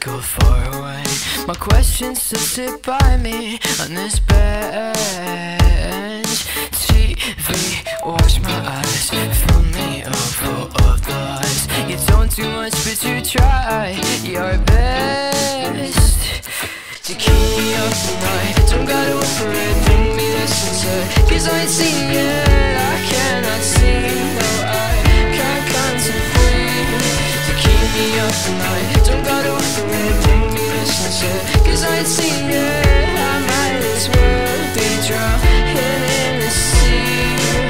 go far away. My questions still sit by me on this bench. TV, wash my eyes, fill me up full of the lies. You don't do much but you try your best to keep me up at night. Don't gotta wait for it, bring me the sunset, 'cause I ain't seen it, I cannot see. No, I can't contemplate to keep me up at night. Don't gotta wait for it, bring me the sunset, 'cause I ain't seen it, I might as well be drowning in the sea.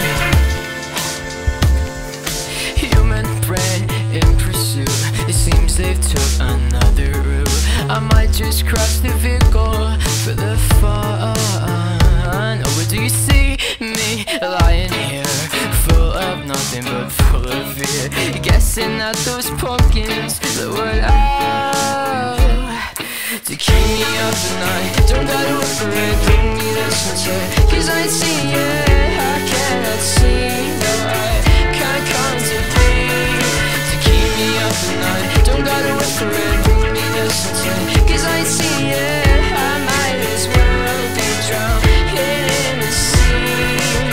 Human brain in pursuit, it seems they've took another route. I might just cross the vehicle for the fun. Oh, but do you see me lying here, full of nothing but full of fear, guessing at those pumpkins that were out to keep me up at night. Don't gotta wait for it, bring me the sunset, 'cause I ain't seen it, I cannot see. No, I can't contemplate to keep me up at night. Don't gotta wait for it, bring me the sunset, 'cause I ain't seen it, I might as well be drowning in the sea.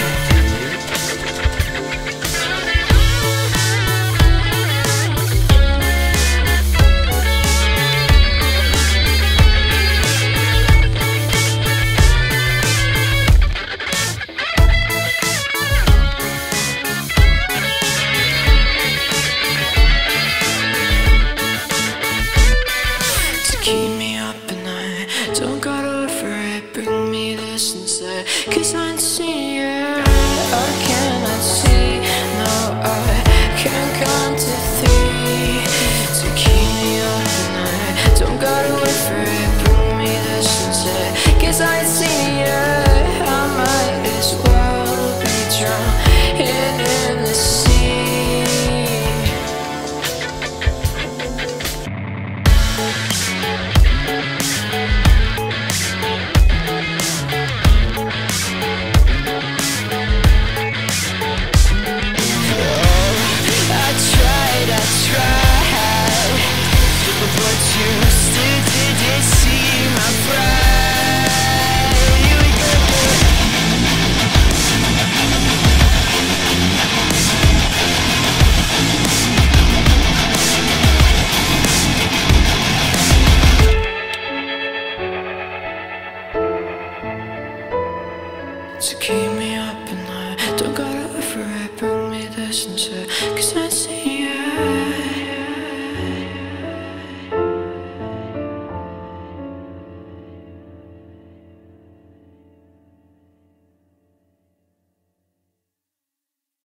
Keep me up at night, don't gotta wait for it, bring me this instead, 'cause I ain't seen it, I cannot see. No, I can't count to three to keep me up at night. Don't gotta wait for it, bring me this instead, 'cause I ain't seen it, I might as well be drowning in the sea. But you still didn't see my pride. Here we go. So keep me up at night, don't gotta wait for it, bring me this instead, 'cause I see it.